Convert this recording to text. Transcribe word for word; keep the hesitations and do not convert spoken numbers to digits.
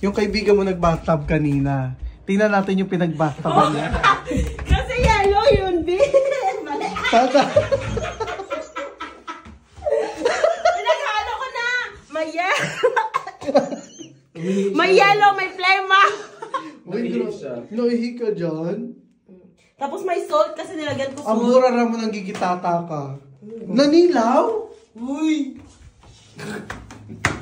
yung kaibigan mo nag-bathtub kanina. Tingnan natin yung pinag-bathtuban niya. Kasi yellow yun, B. Mali. Tata. Pinaghalo ko na. May yellow. May yellow, may plema. Noihi ka dyan? Tapos may salt kasi nilagyan ko salt. Ang mura naman ng gigitata ka. Nanilaw? Uy!